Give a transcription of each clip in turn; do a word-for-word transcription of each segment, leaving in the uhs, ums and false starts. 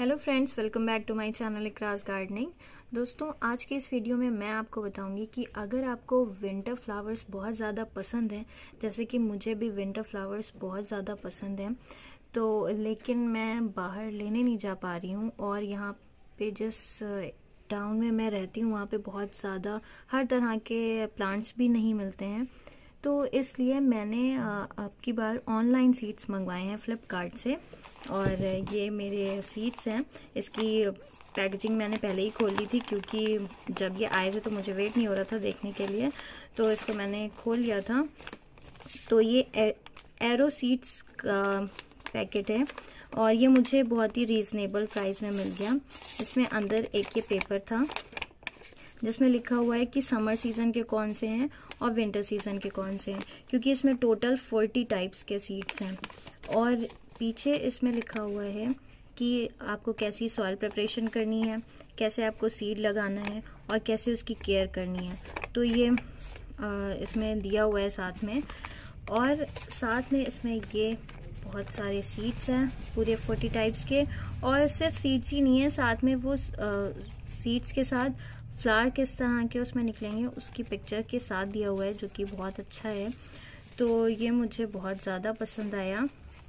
Hello friends, welcome back to my channel Ikraj gardening. दोस्तों, आज के इस वीडियो में मैं आपको बताऊंगी कि अगर आपको विंटर फ्लावर्स बहुत ज़्यादा पसंद हैं, जैसे कि मुझे भी विंटर फ्लावर्स बहुत ज़्यादा पसंद हैं, तो लेकिन मैं बाहर लेने नहीं जा पा रही हूँ और यहाँ पे जिस टाउन में मैं रहती हूँ वहाँ पे बहुत ज़्यादा हर तरह के प्लांट्स भी नहीं मिलते हैं, तो इसलिए मैंने अब की बार ऑनलाइन सीड्स मंगवाए हैं फ्लिपकार्ट से। और ये मेरे सीड्स हैं। इसकी पैकेजिंग मैंने पहले ही खोल ली थी क्योंकि जब ये आए थे तो मुझे वेट नहीं हो रहा था देखने के लिए, तो इसको मैंने खोल लिया था। तो ये एरो सीड्स का पैकेट है और ये मुझे बहुत ही रीजनेबल प्राइस में मिल गया। इसमें अंदर एक ये पेपर था जिसमें लिखा हुआ है कि समर सीजन के कौन से हैं और विंटर सीजन के कौन से हैं, क्योंकि इसमें टोटल फोर्टी टाइप्स के सीड्स हैं। और पीछे इसमें लिखा हुआ है कि आपको कैसी सॉइल प्रिपरेशन करनी है, कैसे आपको सीड लगाना है और कैसे उसकी केयर करनी है। तो ये आ, इसमें दिया हुआ है साथ में, और साथ में इसमें ये बहुत सारे सीड्स हैं पूरे फोर्टी टाइप्स के। और सिर्फ सीड्स ही नहीं है, साथ में वो सीड्स के साथ फ्लावर किस तरह के उसमें निकलेंगे उसकी पिक्चर के साथ दिया हुआ है, जो कि बहुत अच्छा है। तो ये मुझे बहुत ज़्यादा पसंद आया।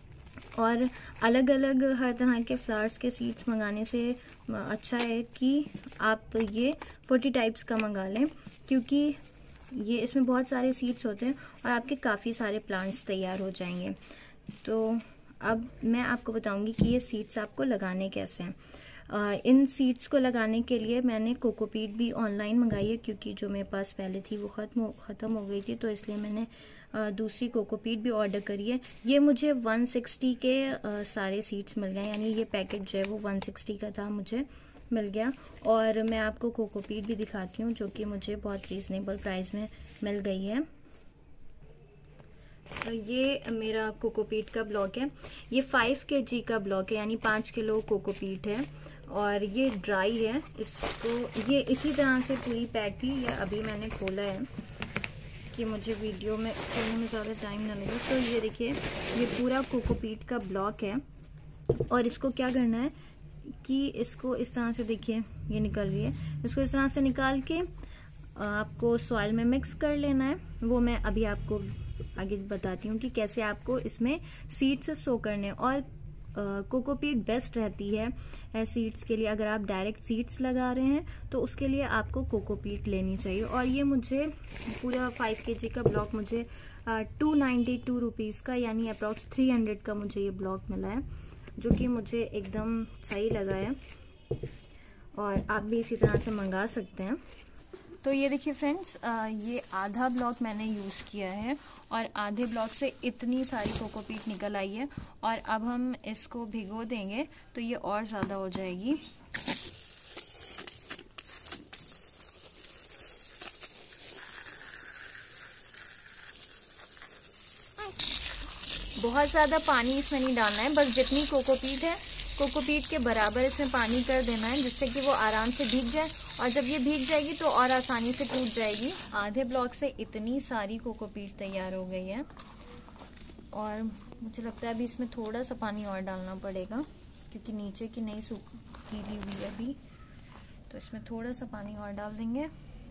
और अलग अलग हर तरह के फ्लावर्स के सीड्स मंगाने से अच्छा है कि आप ये फोर्टी टाइप्स का मंगा लें, क्योंकि ये इसमें बहुत सारे सीड्स होते हैं और आपके काफ़ी सारे प्लांट्स तैयार हो जाएंगे। तो अब मैं आपको बताऊंगी कि ये सीड्स आपको लगाने कैसे हैं। आ, इन सीड्स को लगाने के लिए मैंने कोकोपीट भी ऑनलाइन मंगाई है, क्योंकि जो मेरे पास पहले थी वो ख़त्म ख़त्म हो गई थी, तो इसलिए मैंने आ, दूसरी कोकोपीट भी ऑर्डर करी है। ये मुझे वन सिक्सटी के आ, सारे सीड्स मिल गए, यानी ये पैकेट जो है वो वन सिक्सटी का था, मुझे मिल गया। और मैं आपको कोकोपीट भी दिखाती हूँ जो कि मुझे बहुत रीज़नेबल प्राइस में मिल गई है। तो ये मेरा कोकोपीट का ब्लॉक है। ये फाइव के जी का ब्लॉक है, यानी पाँच किलो कोकोपीट है और ये ड्राई है। इसको ये इसी तरह से पूरी पैक थी। ये अभी मैंने खोला है कि मुझे वीडियो में खोलने में ज़्यादा टाइम ना लगे। तो ये देखिए, ये पूरा कोकोपीट का ब्लॉक है और इसको क्या करना है कि इसको इस तरह से, देखिए ये निकल रही है, इसको इस तरह से निकाल के आपको सॉइल में मिक्स कर लेना है। वो मैं अभी आपको आगे बताती हूँ कि कैसे आपको इसमें सीड्स सो करने। और कोकोपीट बेस्ट रहती है सीड्स के लिए। अगर आप डायरेक्ट सीड्स लगा रहे हैं तो उसके लिए आपको कोकोपीट लेनी चाहिए। और ये मुझे पूरा फाइव के जी का ब्लॉक मुझे टू नाइन्टी टू रुपीज़ का, यानी अप्रॉक्स थ्री हंड्रेड का मुझे ये ब्लॉक मिला है, जो कि मुझे एकदम सही लगा है। और आप भी इसी तरह से मंगा सकते हैं। तो ये देखिए फ्रेंड्स, ये आधा ब्लॉक मैंने यूज़ किया है और आधे ब्लॉक से इतनी सारी कोकोपीट निकल आई है। और अब हम इसको भिगो देंगे तो ये और ज़्यादा हो जाएगी। बहुत ज़्यादा पानी इसमें नहीं डालना है, बस जितनी कोकोपीट है कोकोपीट के बराबर इसमें पानी कर देना है, जिससे कि वो आराम से भीग जाए। और जब ये भीग जाएगी तो और आसानी से टूट जाएगी। आधे ब्लॉक से इतनी सारी कोकोपीट तैयार हो गई है और मुझे लगता है अभी इसमें थोड़ा सा पानी और डालना पड़ेगा, क्योंकि नीचे की नहीं सूख गीली हुई है अभी। तो इसमें थोड़ा सा पानी और डाल देंगे।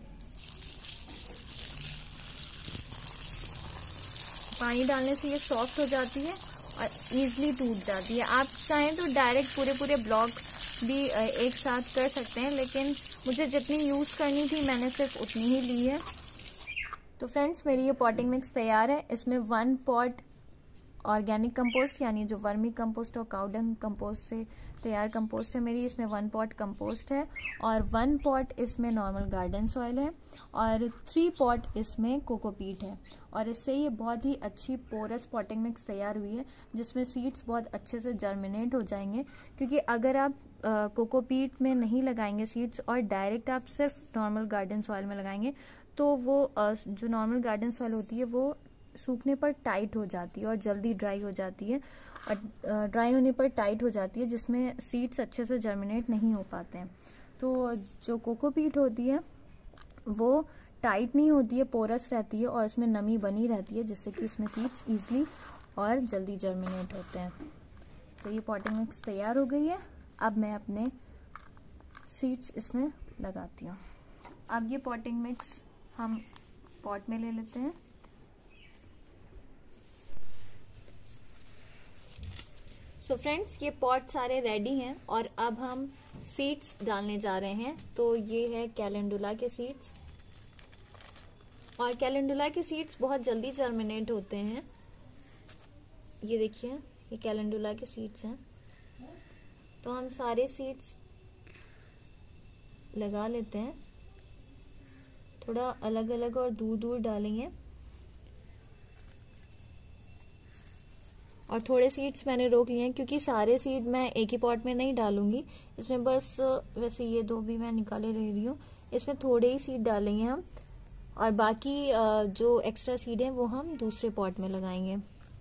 पानी डालने से ये सॉफ्ट हो जाती है और इजीली टूट जाती है। आप चाहें तो डायरेक्ट पूरे पूरे ब्लॉक भी एक साथ कर सकते हैं, लेकिन मुझे जितनी यूज़ करनी थी मैंने सिर्फ उतनी ही ली है। तो फ्रेंड्स, मेरी ये पॉटिंग मिक्स तैयार है। इसमें वन पॉट ऑर्गेनिक कंपोस्ट, यानी जो वर्मी कंपोस्ट और काउडंग कंपोस्ट से तैयार कंपोस्ट है मेरी, इसमें वन पॉट कंपोस्ट है और वन पॉट इसमें नॉर्मल गार्डन सॉइल है और थ्री पॉट इसमें कोकोपीट है। और इससे ये बहुत ही अच्छी पोरस पॉटिंग मिक्स तैयार हुई है, जिसमें सीड्स बहुत अच्छे से जर्मिनेट हो जाएंगे। क्योंकि अगर आप कोकोपीट में नहीं लगाएंगे सीड्स और डायरेक्ट आप सिर्फ नॉर्मल गार्डन सॉइल में लगाएंगे, तो वो आ, जो नॉर्मल गार्डन सॉइल होती है वो सूखने पर टाइट हो जाती है और जल्दी ड्राई हो जाती है। और ड्राई होने पर टाइट हो जाती है, जिसमें सीड्स अच्छे से जर्मिनेट नहीं हो पाते हैं। तो जो कोकोपीट होती है वो टाइट नहीं होती है, पोरस रहती है और इसमें नमी बनी रहती है, जिससे कि इसमें सीड्स ईजिली और जल्दी जर्मिनेट होते हैं। तो ये पॉटिंग मिक्स तैयार हो गई है। अब मैं अपने सीड्स इसमें लगाती हूँ। अब ये पॉटिंग मिक्स हम पॉट में ले लेते हैं। सो so फ्रेंड्स, ये पॉट सारे रेडी हैं और अब हम सीड्स डालने जा रहे हैं। तो ये है कैलेंडुला के सीड्स, और कैलेंडुला के सीड्स बहुत जल्दी जर्मिनेट होते हैं। ये देखिए, ये कैलेंडुला के सीड्स हैं। तो हम सारे सीड्स लगा लेते हैं, थोड़ा अलग अलग और दूर दूर डालेंगे। और थोड़े सीड्स मैंने रोक लिए हैं क्योंकि सारे सीड मैं एक ही पॉट में नहीं डालूंगी। इसमें बस, वैसे ये दो भी मैं निकाले रह रही हूँ, इसमें थोड़े ही सीड डालेंगे हम, और बाकी जो एक्स्ट्रा सीड हैं वो हम दूसरे पॉट में लगाएंगे।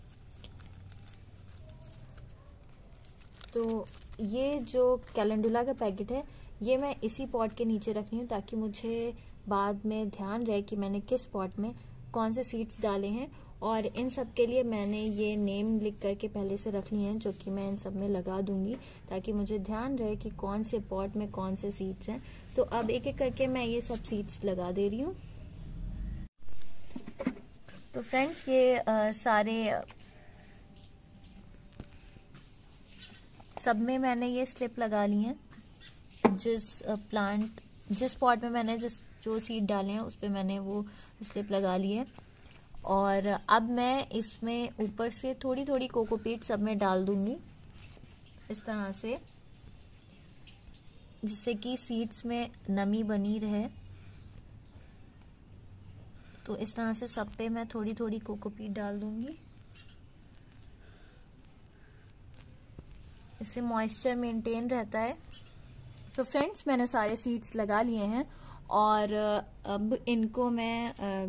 तो ये जो कैलेंडुला का पैकेट है ये मैं इसी पॉट के नीचे रख रही हूँ ताकि मुझे बाद में ध्यान रहे कि मैंने किस पॉट में कौन से सीड्स डाले हैं। और इन सब के लिए मैंने ये नेम लिख करके पहले से रख लिए हैं, जो कि मैं इन सब में लगा दूंगी ताकि मुझे ध्यान रहे कि कौन से पॉट में कौन से सीड्स हैं। तो अब एक एक करके मैं ये सब सीड्स लगा दे रही हूँ। तो फ्रेंड्स, ये आ, सारे सब में मैंने ये स्लिप लगा ली है। जिस प्लांट जिस पॉट में मैंने जिस जो सीड डाले हैं उस पे मैंने वो स्लिप लगा ली है। और अब मैं इसमें ऊपर से थोड़ी थोड़ी कोकोपीट सब में डाल दूंगी इस तरह से, जिससे कि सीड्स में नमी बनी रहे। तो इस तरह से सब पे मैं थोड़ी थोड़ी कोकोपीट डाल दूंगी, इससे मॉइस्चर मेंटेन रहता है। सो so फ्रेंड्स, मैंने सारे सीड्स लगा लिए हैं और अब इनको मैं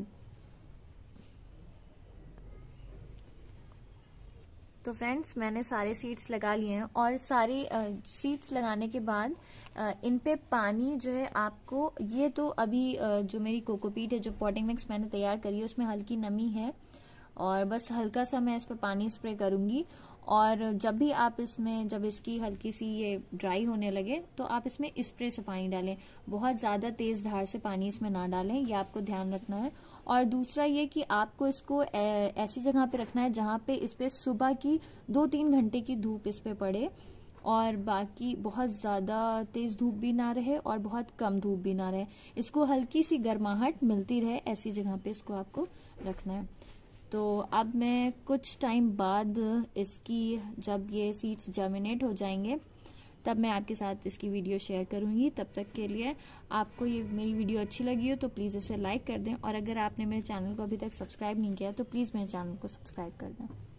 तो फ्रेंड्स मैंने सारे सीड्स लगा लिए हैं और सारी सीड्स लगाने के बाद आ, इन पे पानी जो है आपको, ये तो अभी आ, जो मेरी कोकोपीट है, जो पॉटिंग मिक्स मैंने तैयार करी है, उसमें हल्की नमी है और बस हल्का सा मैं इस पे पानी स्प्रे करूंगी। और जब भी आप इसमें, जब इसकी हल्की सी ये ड्राई होने लगे तो आप इसमें स्प्रे से पानी डालें, बहुत ज़्यादा तेज़ धार से पानी इसमें ना डालें, ये आपको ध्यान रखना है। और दूसरा ये कि आपको इसको ऐसी जगह पे रखना है जहाँ पे इस पे सुबह की दो तीन घंटे की धूप इस पे पड़े, और बाकी बहुत ज़्यादा तेज़ धूप भी ना रहे और बहुत कम धूप भी ना रहे, इसको हल्की सी गर्माहट मिलती रहे, ऐसी जगह पे इसको आपको रखना है। तो अब मैं कुछ टाइम बाद इसकी, जब ये सीड्स जर्मिनेट हो जाएंगे तब मैं आपके साथ इसकी वीडियो शेयर करूंगी। तब तक के लिए आपको ये मेरी वीडियो अच्छी लगी हो तो प्लीज़ इसे लाइक कर दें, और अगर आपने मेरे चैनल को अभी तक सब्सक्राइब नहीं किया तो प्लीज़ मेरे चैनल को सब्सक्राइब कर दें।